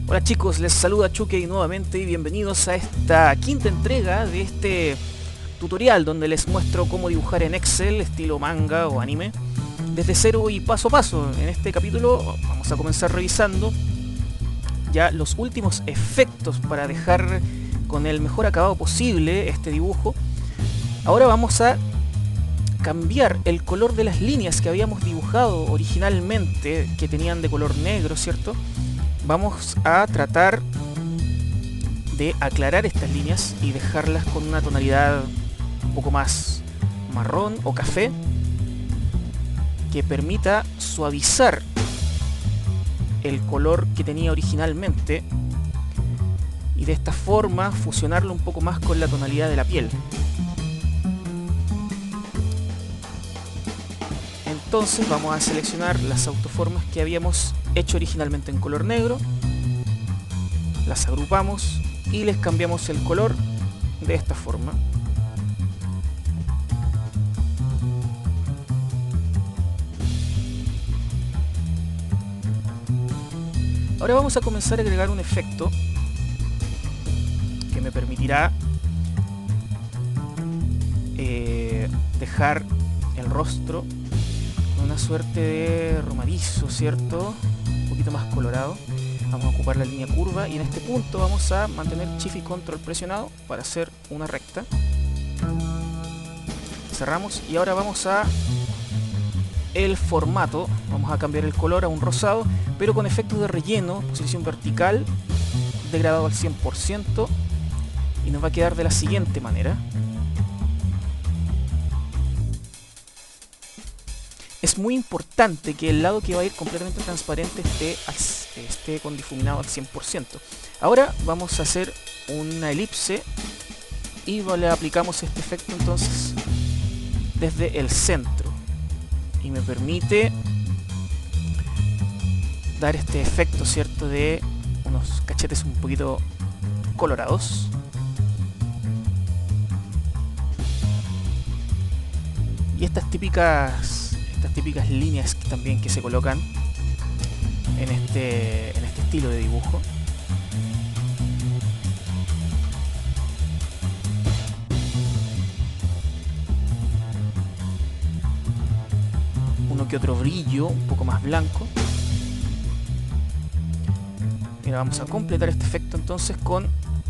Hola chicos, les saluda Chuckey nuevamente y bienvenidos a esta quinta entrega de este tutorial donde les muestro cómo dibujar en Excel estilo manga o anime desde cero y paso a paso. En este capítulo vamos a comenzar revisando ya los últimos efectos para dejar con el mejor acabado posible este dibujo. Ahora vamos a cambiar el color de las líneas que habíamos dibujado originalmente, que tenían de color negro, ¿cierto? Vamos a tratar de aclarar estas líneas y dejarlas con una tonalidad un poco más marrón o café, que permita suavizar el color que tenía originalmente y de esta forma fusionarlo un poco más con la tonalidad de la piel. Entonces vamos a seleccionar las autoformas que habíamos hecho originalmente en color negro, las agrupamos y les cambiamos el color de esta forma. Ahora vamos a comenzar a agregar un efecto que me permitirá dejar el rostro con una suerte de romadizo, ¿cierto? Un poquito más colorado. Vamos a ocupar la línea curva y en este punto vamos a mantener Shift y Control presionado para hacer una recta. Cerramos y ahora vamos a el formato. Vamos a cambiar el color a un rosado, pero con efecto de relleno, posición vertical, degradado al 100%, y nos va a quedar de la siguiente manera. Es muy importante que el lado que va a ir completamente transparente esté con difuminado al 100%. Ahora vamos a hacer una elipse y le aplicamos este efecto entonces desde el centro. Y me permite dar este efecto, ¿cierto?, de unos cachetes un poquito colorados. Y estas típicas líneas también que se colocan en este estilo de dibujo. Uno que otro brillo un poco más blanco. Mira, vamos a completar este efecto entonces con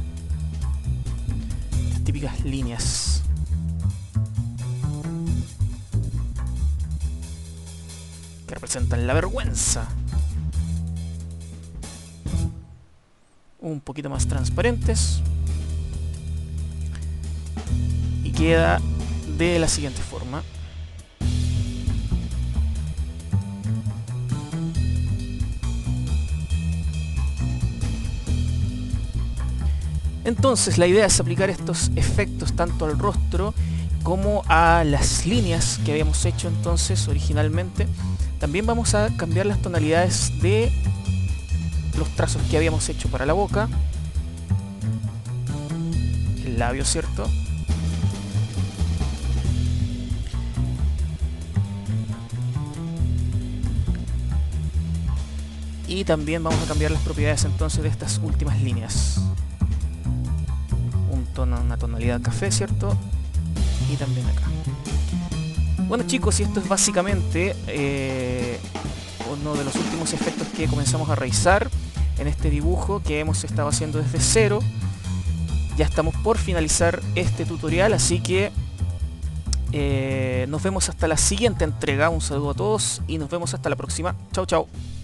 estas típicas líneas que representan la vergüenza. Un poquito más transparentes. Y queda de la siguiente forma. Entonces la idea es aplicar estos efectos tanto al rostro como a las líneas que habíamos hecho entonces originalmente. También vamos a cambiar las tonalidades de los trazos que habíamos hecho para la boca, el labio, ¿cierto? Y también vamos a cambiar las propiedades entonces de estas últimas líneas. Una tonalidad café, ¿cierto? Y también acá. Bueno chicos, y esto es básicamente uno de los últimos efectos que comenzamos a realizar en este dibujo que hemos estado haciendo desde cero. Ya estamos por finalizar este tutorial, así que nos vemos hasta la siguiente entrega. Un saludo a todos y nos vemos hasta la próxima. Chau chau.